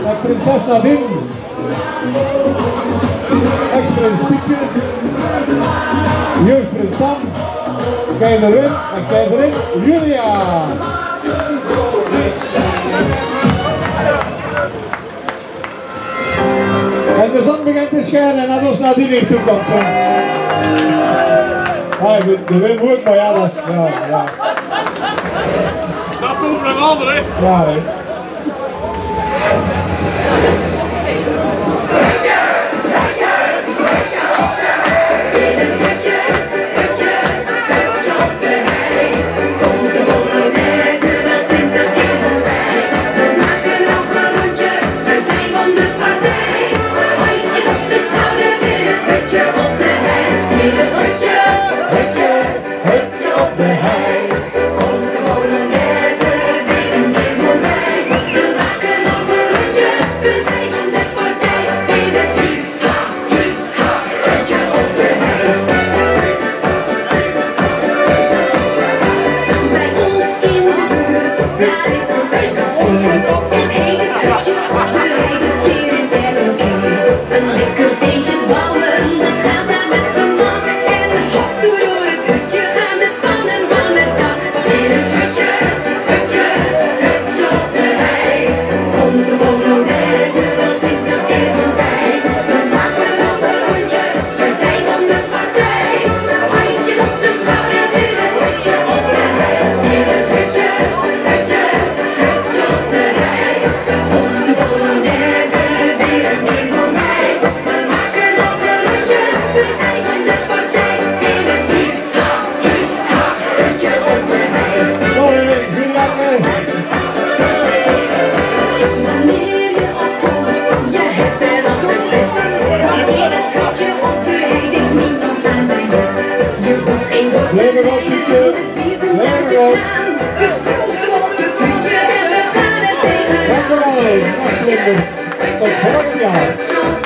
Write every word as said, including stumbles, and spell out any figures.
met prinses Nadine, ex-prins Pietje, jeugdprins Sam, keizerin en keizerin Julia. En de zon begint te schijnen en dat ons Nadine hier toe komt. Zo. Ah, de, de wind moet, maar ja, dat is... Ja, ja. Dat proeven een ander, hè? Ja, hè. Verrebroek, Pietje. Verrebroek. Dankjewel, Nachtvlinders. Tot volgend jaar.